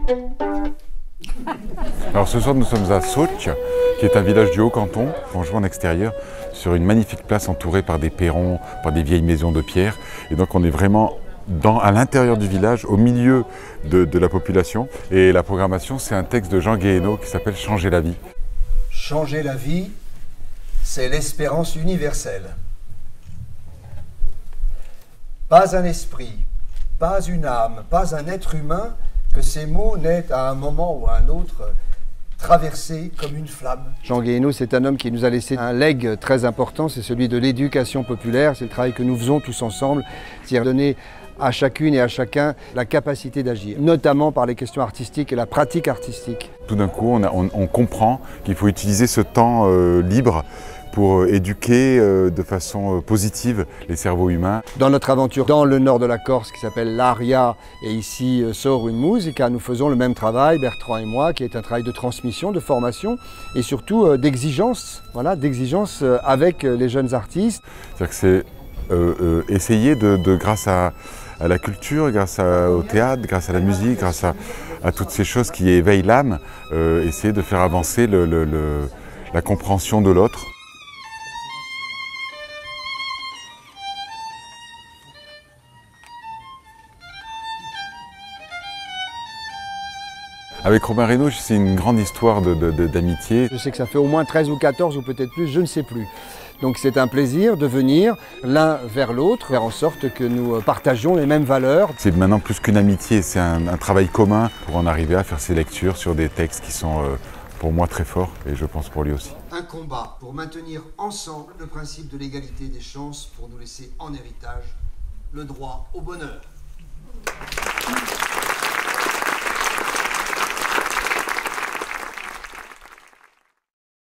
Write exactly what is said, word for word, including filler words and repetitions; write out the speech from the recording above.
Alors ce soir nous sommes à Sauch, qui est un village du Haut-Canton. On joue en extérieur sur une magnifique place entourée par des perrons, par des vieilles maisons de pierre. Et donc on est vraiment dans, à l'intérieur du village, au milieu de, de la population. Et la programmation, c'est un texte de Jean Guéhenno qui s'appelle « Changer la vie ». Changer la vie, c'est l'espérance universelle. Pas un esprit, pas une âme, pas un être humain que ces mots n'aient à un moment ou à un autre traversé comme une flamme. Jean Guéhenno, c'est un homme qui nous a laissé un legs très important, c'est celui de l'éducation populaire. C'est le travail que nous faisons tous ensemble, c'est-à-dire donner à chacune et à chacun la capacité d'agir, notamment par les questions artistiques et la pratique artistique. Tout d'un coup, on, a, on, on comprend qu'il faut utiliser ce temps euh, libre pour éduquer euh, de façon euh, positive les cerveaux humains. Dans notre aventure dans le nord de la Corse qui s'appelle l'Aria et ici euh, Sort une musica, nous faisons le même travail, Bertrand et moi, qui est un travail de transmission, de formation et surtout euh, d'exigence, voilà, d'exigence euh, avec euh, les jeunes artistes. C'est-à-dire que c'est euh, euh, essayer de, de grâce à, à la culture, grâce à, au théâtre, grâce à la musique, grâce à, à toutes ces choses qui éveillent l'âme, euh, essayer de faire avancer le, le, le, la compréhension de l'autre. Avec Robin Reynaud, c'est une grande histoire d'amitié. De, de, Je sais que ça fait au moins treize ou quatorze ou peut-être plus, je ne sais plus. Donc c'est un plaisir de venir l'un vers l'autre, faire en sorte que nous partagions les mêmes valeurs. C'est maintenant plus qu'une amitié, c'est un, un travail commun pour en arriver à faire ces lectures sur des textes qui sont euh, pour moi très forts et je pense pour lui aussi. Un combat pour maintenir ensemble le principe de l'égalité des chances pour nous laisser en héritage le droit au bonheur.